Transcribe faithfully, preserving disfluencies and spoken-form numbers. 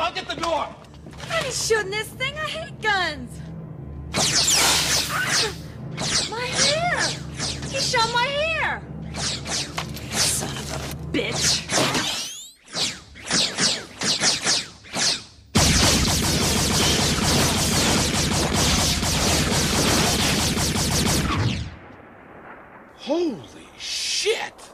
I'll get the door. I ain't shooting this thing. I hate guns. My hair! He shot my hair! Son of a bitch! Holy shit!